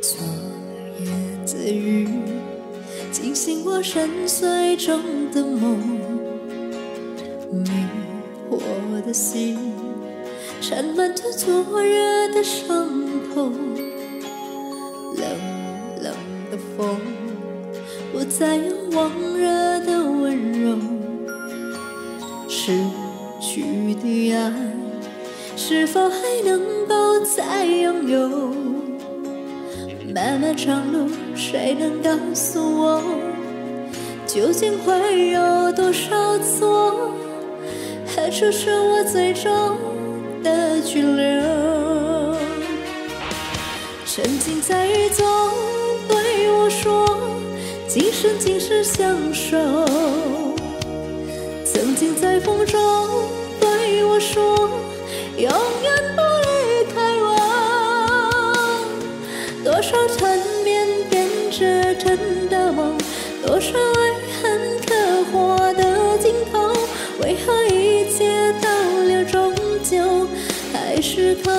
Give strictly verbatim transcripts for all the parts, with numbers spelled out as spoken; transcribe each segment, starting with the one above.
昨夜的雨惊醒我深邃中的梦，迷惑我的心缠满着昨日的伤痛。冷冷的风不再有往日的温柔，失去的爱是否还能够再拥有？漫漫长路，谁能告诉我，究竟会有多少错？何处是我最终的居留？沉浸在雨中，对我说，今生今世相守。曾经在风中，对我说，永远不离开我。多少缠绵编织成的梦，多少爱恨刻划的镜头，为何一切到了终究还是空？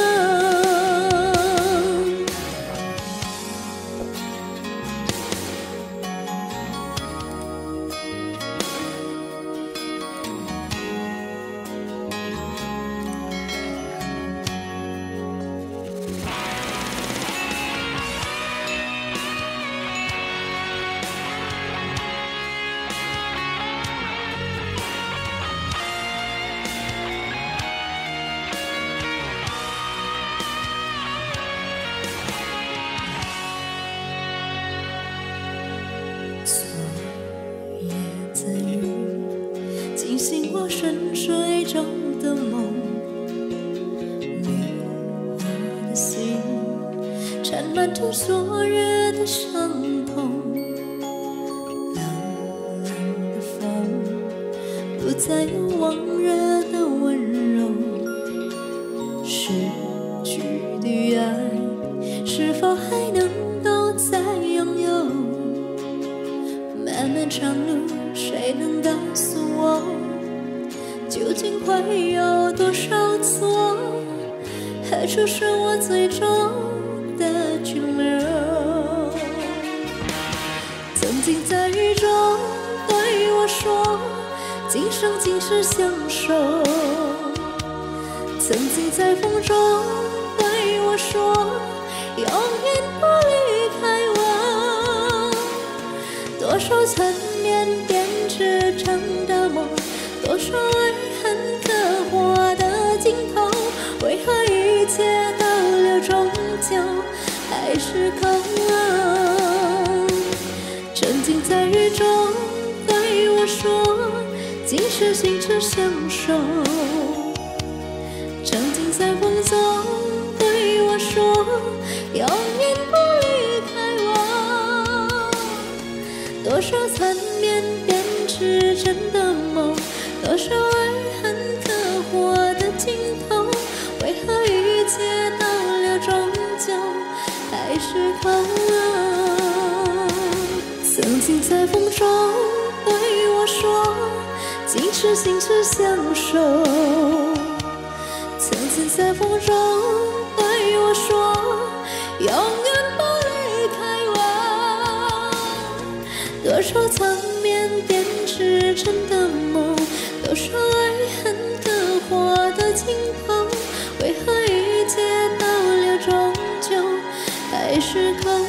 惊醒我深睡中的梦，迷我的心缠满着昨日的伤痛。冷冷的风不再有往日的温柔，失去的爱是否还能够再拥有？漫漫长路，谁能告诉我，究竟会有多少错？何处是我最终的居留？曾经在雨中对我说，今生今世相守。曾经在风中对我说，永远不离开我。多少缠绵编织成的梦，多少爱恨刻划的镜头，为何一切到了终究还是空？沉浸在雨中对我说，今世今世相守。沉浸在风中对我说，永远不离开我。多少缠绵编织成的梦，多少爱恨刻划的镜头，为何一切到了终究还是空？曾经在风中对我说，今世今世相守。曾经在风中对我说，永远不离开我。多少缠绵编织成的梦，多少爱恨刻划的镜头，为何一切到了终究还是空？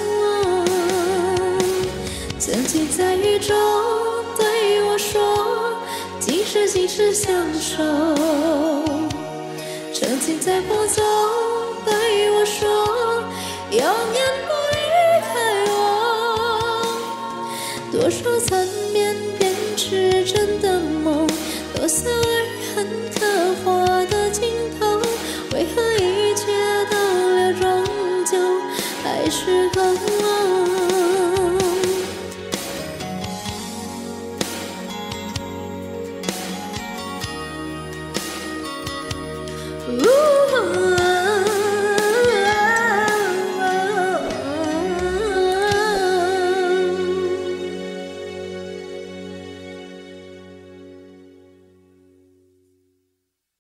曾经在雨中对我说，今世今世相守。曾经在风中对我说，永远不离开我。多少缠绵编织成的梦，多少爱恨刻划的镜头，为何一切到了终究还是空？